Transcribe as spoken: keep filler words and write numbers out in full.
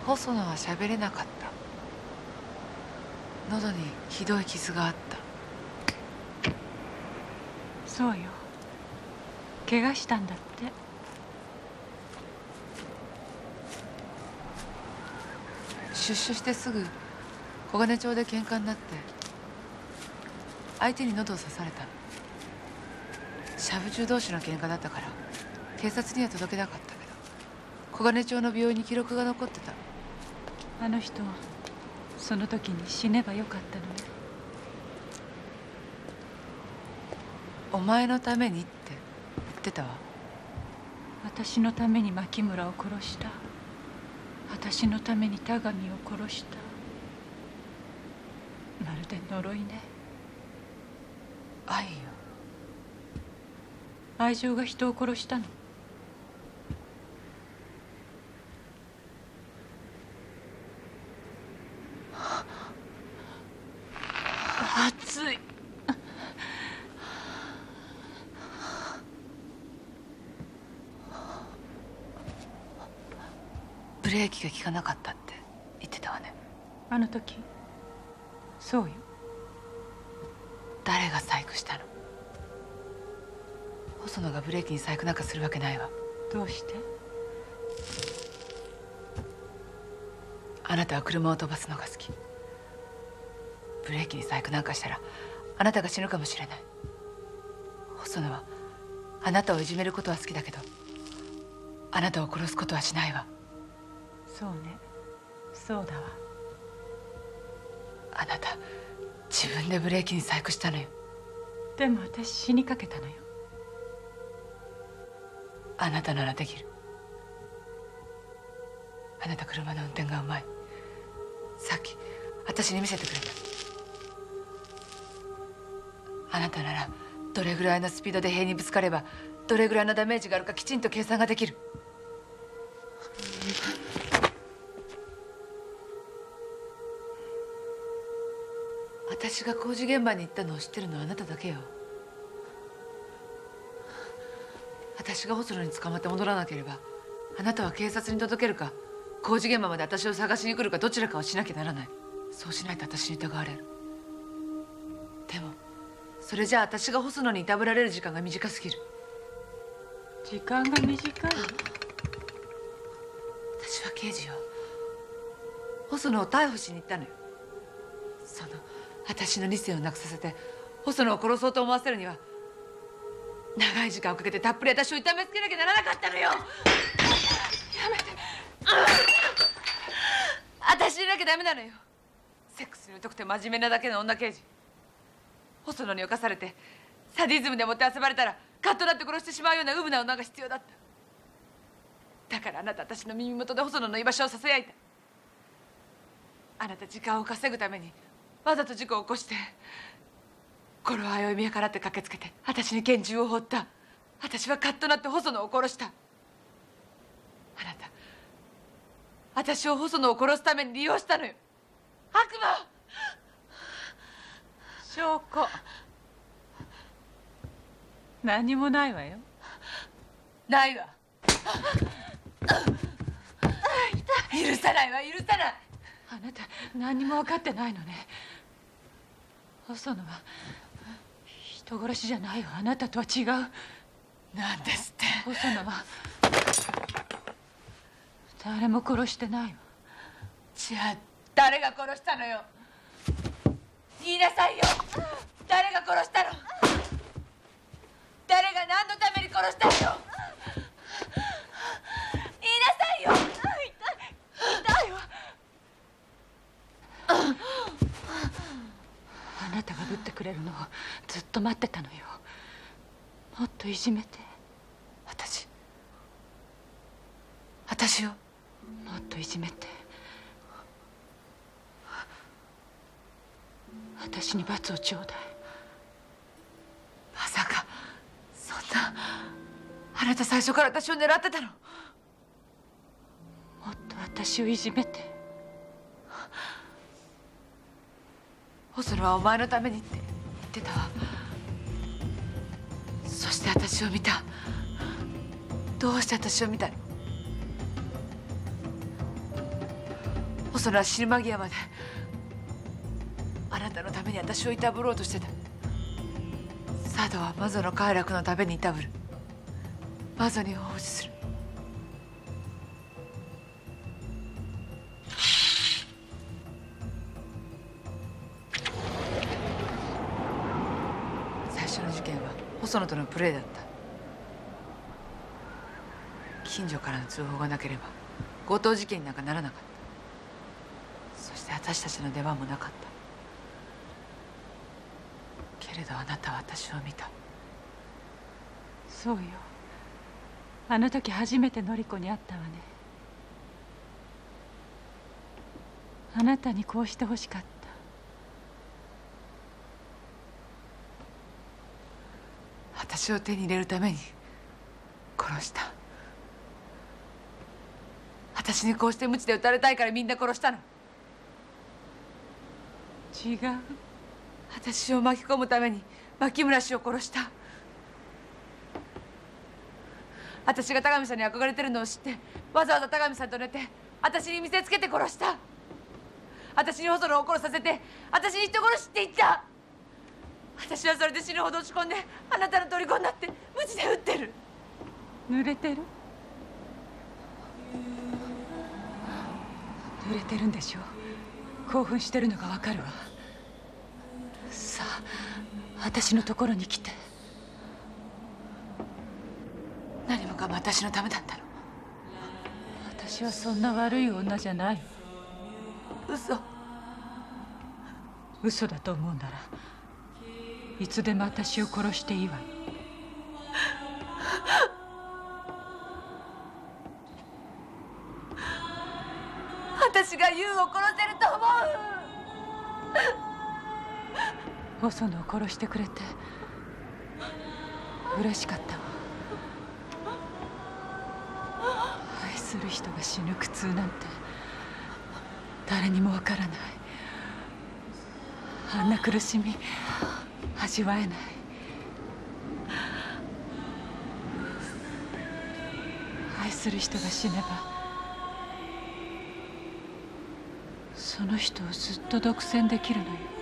細野は喋れなかった。喉にひどい傷があった。 そうよ、怪我したんだって。 出所してすぐ小金町で喧嘩になって相手に喉を刺されたの。シャブ中同士の喧嘩だったから警察には届けなかったけど、小金町の病院に記録が残ってた。 あの人その時に死ねばよかったのね。 お前のためにって言ってたわ。 私のために牧村を殺した。私のために田上を殺した。まるで呪いね。 愛よ。 愛情が人を殺したの。熱い。 ブレーキが効かなかったって言ってたわね。 あの時。そうよ。 誰が細工したの？細野がブレーキに細工なんかするわけないわ。 どうして？ あなたは車を飛ばすのが好き。ブレーキに細工なんかしたらあなたが死ぬかもしれない。細野はあなたをいじめることは好きだけどあなたを殺すことはしないわ。 そうね、そうだわ。 あなた自分でブレーキに細工したのよ。 でも私死にかけたのよ。 あなたならできる。あなた車の運転がうまい。さっき私に見せてくれた。あなたならどれぐらいのスピードで塀にぶつかればどれぐらいのダメージがあるかきちんと計算ができる。私が工事現場に行ったのを知ってるのはあなただけよ。私が細野に捕まって戻らなければあなたは警察に届けるか工事現場まで私を探しに来るかどちらかをしなきゃならない。そうしないと私に疑われる。でもそれじゃあ私が細野にいたぶられる時間が短すぎる。 時間が短い？ 私は刑事よ。細野を逮捕しに行ったのよ。その私の理性をなくさせて細野を殺そうと思わせるには長い時間をかけてたっぷり私を痛めつけなきゃならなかったのよ。やめて。私でなきゃダメなのよ。セックスに疎くて真面目なだけの女刑事。細野に侵されてサディズムでもって遊ばれたらカッとなって殺してしまうようなウブな女が必要だった。だからあなた私の耳元で細野の居場所をささやいた。あなた時間を稼ぐためにわざと事故を起こして頃合いを見計らって駆けつけて私に拳銃を放った。私はカッとなって細野を殺した。あなた私を細野を殺すために利用したのよ。悪魔。 証拠何もないわよ。 ないわ。許さないわ、許さない。 あなた何も分かってないのね。細野は人殺しじゃないわ。あなたとは違う。 なんですって。 細野は誰も殺してないわ。 じゃあ誰が殺したのよ。言いなさいよ。誰が殺したの。誰が何のために殺したのよ。言いなさいよ。 痛い痛いわ。あなたがぶってくれるのをずっと待ってたのよ。もっといじめて。 私私をもっといじめて。私に罰をちょうだい。 まさかそんな。あなた最初から私を狙ってたの。 もっと私をいじめて。 細野はお前のためにって言ってたわ。そして私を見た。どうして私を見たの。 細野は死ぬ間際まであなたのために私をいたぶろうとしてた。佐渡は魔女の快楽のためにいたぶる。魔女に奉仕する。最初の事件は細野とのプレーだった。近所からの通報がなければ強盗事件になんかならなかった。そして私たちの出番もなかった。けれどあなたは私を見た。 そうよ。あの時初めて典子に会ったわね。あなたにこうしてほしかった。 私を手に入れるために殺した。私にこうして鞭で打たれたいからみんな殺したの。 違う。 私を巻き込むために牧村氏を殺した。私が高見さんに憧れてるのを知ってわざわざ高見さんと寝て私に見せつけて殺した。私に細野を殺させて私に人殺しって言った。私はそれで死ぬほど落ち込んであなたの虜になって鞭で撃ってる。 濡れてる？濡れてるんでしょ。興奮してるのがわかるわ。さあ私のところに来て。 何もかも私のためだったの。 私はそんな悪い女じゃないわ。 嘘。 嘘だと思うならいつでも私を殺していいわよ。 私が優を殺せると思う？ 細野を殺してくれて嬉しかったわ。愛する人が死ぬ苦痛なんて誰にもわからない。あんな苦しみ味わえない。愛する人が死ねばその人をずっと独占できるのよ。